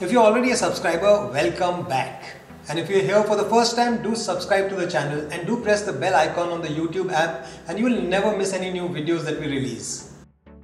If you're already a subscriber, welcome back. And if you're here for the first time, do subscribe to the channel and do press the bell icon on the YouTube app and you will never miss any new videos that we release.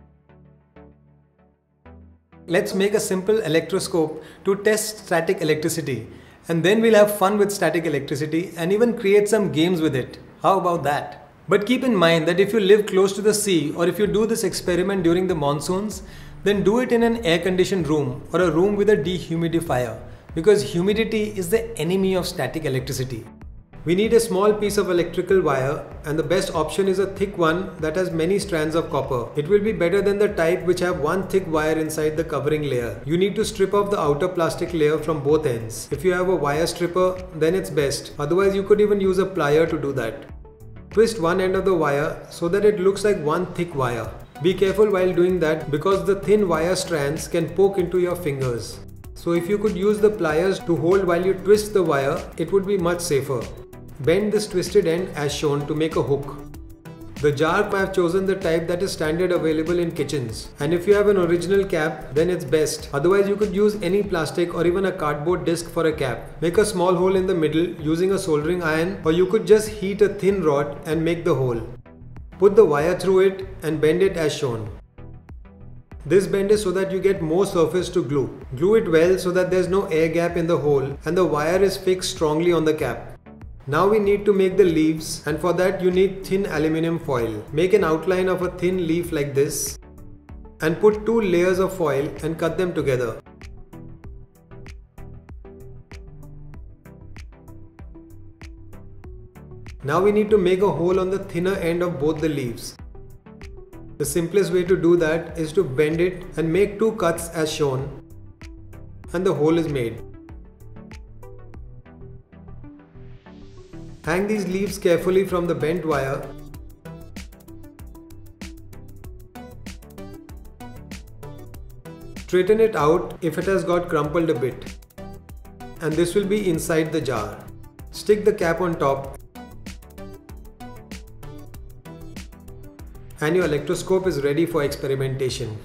Let's make a simple electroscope to test static electricity, and then we'll have fun with static electricity and even create some games with it. How about that? But keep in mind that if you live close to the sea or if you do this experiment during the monsoons, then do it in an air-conditioned room or a room with a dehumidifier, because humidity is the enemy of static electricity. We need a small piece of electrical wire, and the best option is a thick one that has many strands of copper. It will be better than the type which have one thick wire inside the covering layer. You need to strip off the outer plastic layer from both ends. If you have a wire stripper, then it's best. Otherwise, you could even use a plier to do that. Twist one end of the wire so that it looks like one thick wire. Be careful while doing that because the thin wire strands can poke into your fingers. So if you could use the pliers to hold while you twist the wire, it would be much safer. Bend this twisted end as shown to make a hook. The jar, I have chosen the type that is standard available in kitchens. And if you have an original cap, then it's best. Otherwise, you could use any plastic or even a cardboard disc for a cap. Make a small hole in the middle using a soldering iron, or you could just heat a thin rod and make the hole. Put the wire through it and bend it as shown. This bend is so that you get more surface to glue. Glue it well so that there's no air gap in the hole and the wire is fixed strongly on the cap. Now we need to make the leaves, and for that you need thin aluminium foil. Make an outline of a thin leaf like this and put 2 layers of foil and cut them together. Now we need to make a hole on the thinner end of both the leaves. The simplest way to do that is to bend it and make 2 cuts as shown, and the hole is made. Hang these leaves carefully from the bent wire. Straighten it out if it has got crumpled a bit, and this will be inside the jar. Stick the cap on top, and your electroscope is ready for experimentation.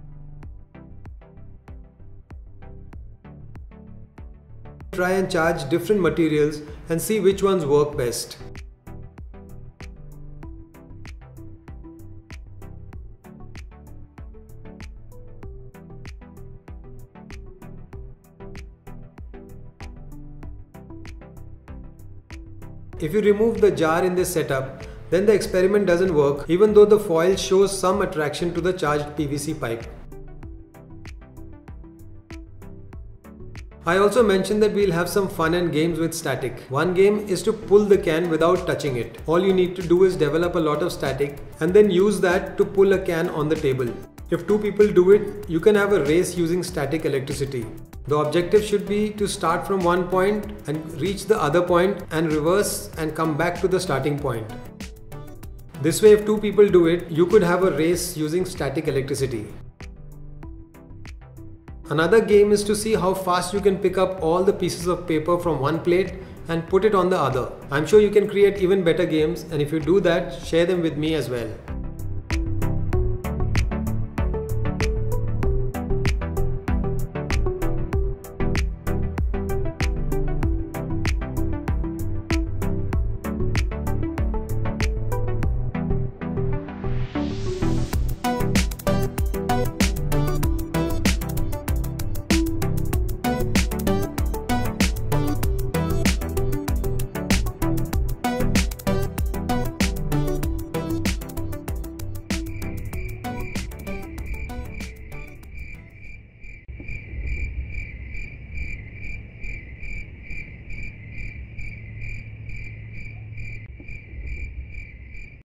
Try and charge different materials and see which ones work best. If you remove the jar in this setup, then the experiment doesn't work, even though the foil shows some attraction to the charged PVC pipe. I also mentioned that we'll have some fun and games with static. One game is to pull the can without touching it. All you need to do is develop a lot of static and then use that to pull a can on the table. If 2 people do it, you can have a race using static electricity. The objective should be to start from one point and reach the other point and reverse and come back to the starting point. This way, if 2 people do it, you could have a race using static electricity. Another game is to see how fast you can pick up all the pieces of paper from one plate and put it on the other. I'm sure you can create even better games, and if you do that, share them with me as well.